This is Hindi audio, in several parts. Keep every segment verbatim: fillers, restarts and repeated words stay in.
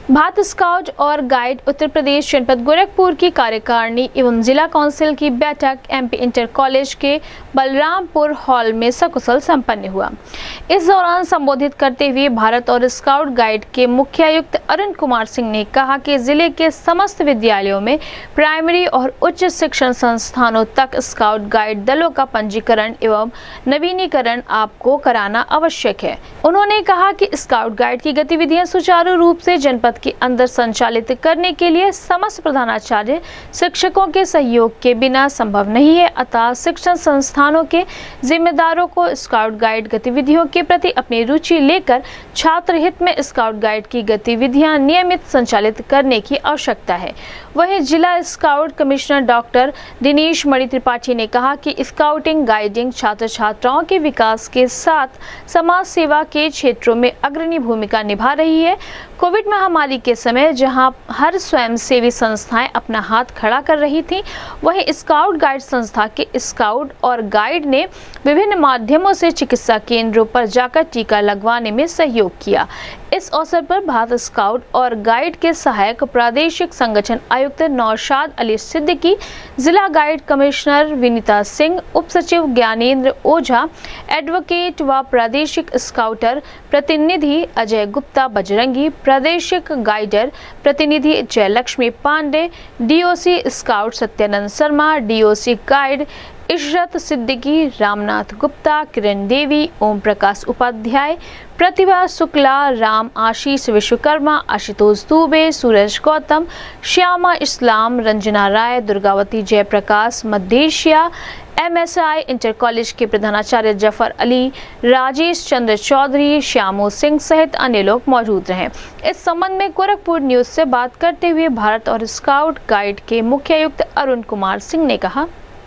भारत स्काउट और गाइड उत्तर प्रदेश जनपद गोरखपुर की कार्यकारिणी एवं जिला काउंसिल की बैठक एमपी इंटर कॉलेज के बलरामपुर हॉल में सकुशल संपन्न हुआ। इस दौरान संबोधित करते हुए भारत और स्काउट गाइड के मुख्यायुक्त अरुण कुमार सिंह ने कहा कि जिले के समस्त विद्यालयों में प्राइमरी और उच्च शिक्षण संस्थानों तक स्काउट गाइड दलों का पंजीकरण एवं नवीनीकरण आपको कराना आवश्यक है। उन्होंने कहा कि स्काउट गाइड की गतिविधियां सुचारू रूप से जनपद के अंदर संचालित करने के लिए समस्त प्रधानाचार्य शिक्षकों के सहयोग के बिना संभव नहीं है, अतः शिक्षण संस्थानों के जिम्मेदारों को स्काउट गाइड गतिविधियों के प्रति अपनी रुचि लेकर छात्र हित में स्काउट गाइड की गतिविधियां नियमित संचालित करने की आवश्यकता है। वहीं जिला scout commissioner doctor Dinesh Mani Tripathi ने कहा कि स्काउटिंग गाइडिंग छात्र छात्राओं के विकास के साथ समाज सेवा के क्षेत्रों में अग्रणी भूमिका निभा रही है। कोविड महामारी के समय जहां हर स्वयंसेवी संस्थाएं अपना हाथ खड़ा कर रही थीं, वहीं स्काउट गाइड संस्था के स्काउट और गाइड ने विभिन्न माध्यमों से चिकित्सा केंद्रों पर जाकर टीका लगवाने में सहयोग किया। इस अवसर पर भारत स्काउट और गाइड के सहायक प्रादेशिक संगठन आयुक्त नौशाद अली सिद्दीकी, जिला गाइड कमिश्नर विनीता सिंह, उप सचिव ज्ञानेंद्र ओझा, एडवोकेट व प्रादेशिक स्काउटर प्रतिनिधि अजय गुप्ता बजरंगी, प्रादेशिक गाइडर प्रतिनिधि Jayalakshmi Pande, DOC scout Satyanand Sharma, DOC guide Ishrat Siddiqui, Ramnath Gupta, Kiran Devi, Om Prakash Upadhyay, Pratibha Shukla, Ram Ashish Vishwakarma, Ashutosh Dubey, Suraj Gautam, Shyama Islam, Ranjana Rai, Durgavati Jayaprakash, Madheshiya, MSI inter college के प्रधानाचार्य जफर अली, राजेश चंद्र चौधरी, श्यामो सिंह सहित अन्य लोग मौजूद रहे। इस संबंध में गोरखपुर न्यूज से बात करते हुए भारत और स्काउट गाइड के मुख्यायुक्त अरुण कुमार सिंह ने कहा,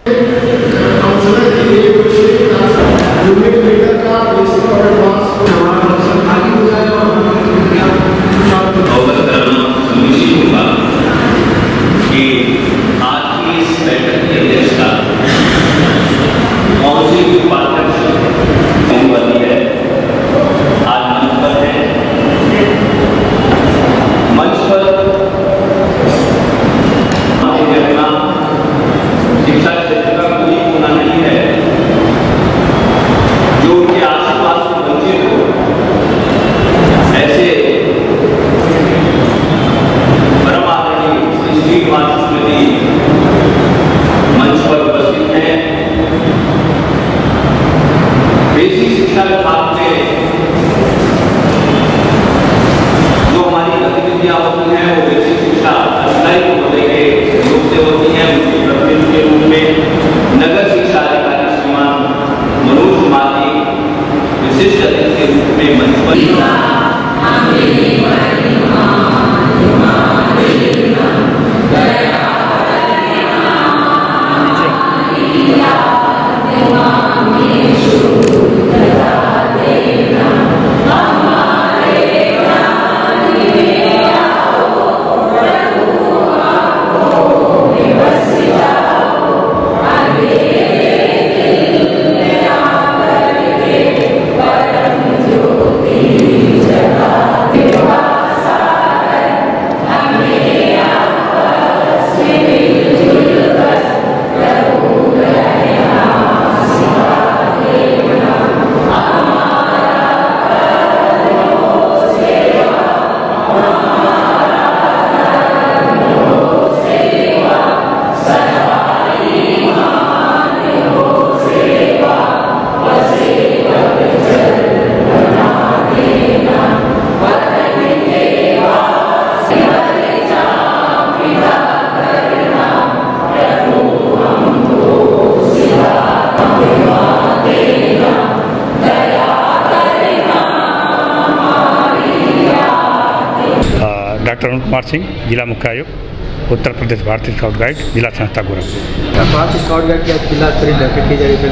डॉक्टर अरुण कुमार सिंह, जिला मुख्यायुक्त उत्तर प्रदेश भारतीय स्काउट गाइड, जिला संस्था गोरखपुर। भारतीय स्काउट गाइड की जिला स्तरीय बैठक की जा रही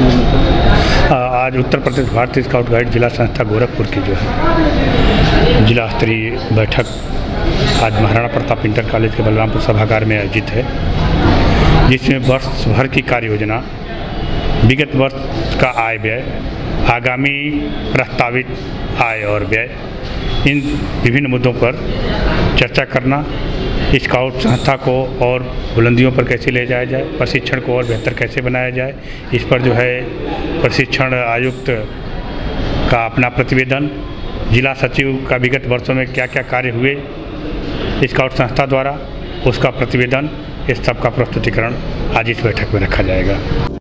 है। आज उत्तर प्रदेश भारतीय स्काउट गाइड जिला संस्था गोरखपुर की जो है जिला स्तरीय बैठक आज महाराणा प्रताप इंटर कॉलेज के बलरामपुर सभागार में आयोजित है, जिसमें वर्ष भर की कार्य योजना, विगत वर्ष का आय व्यय, आगामी प्रस्तावित आय और व्यय, इन विभिन्न मुद्दों पर चर्चा करना, स्काउट संस्था को और बुलंदियों पर कैसे ले जाया जाए, प्रशिक्षण को और बेहतर कैसे बनाया जाए, इस पर जो है प्रशिक्षण आयुक्त का अपना प्रतिवेदन, जिला सचिव का विगत वर्षों में क्या क्या कार्य हुए स्काउट संस्था द्वारा उसका प्रतिवेदन, इस सब का प्रस्तुतिकरण आज इस बैठक में रखा जाएगा।